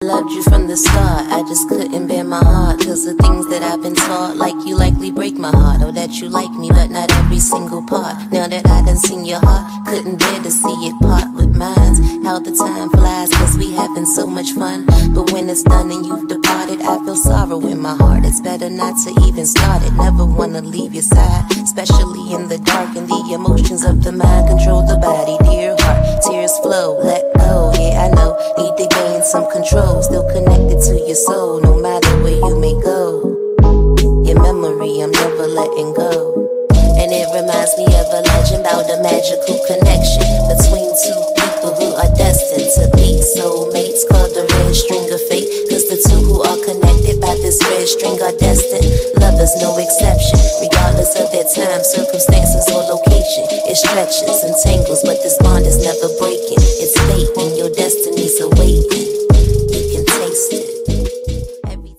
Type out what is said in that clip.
Loved you from the start, I just couldn't bear my heart. Cause the things that I've been taught, like you likely break my heart. Or that you like me, but not every single part. Now that I done seen your heart, couldn't bear to see it part with mine. How the time flies, cause we having so much fun. But when it's done and you've departed, I feel sorrow in my heart. It's better not to even start it, never wanna leave your side. Especially in the dark, and the emotions of the mind control the body. Dear heart, tears flow, let go. Yeah, I know, need to gain some control. Still connected to your soul, no matter where you may go. Your memory, I'm never letting go. And it reminds me of a legend about a magical connection between two people who are destined to be soulmates, called the red string of fate. Cause the two who are connected by this red string are destined. Love is no exception, regardless of their time, circumstances, or location. It stretches and tangles, but this bond is never breaking. It's fate and your destiny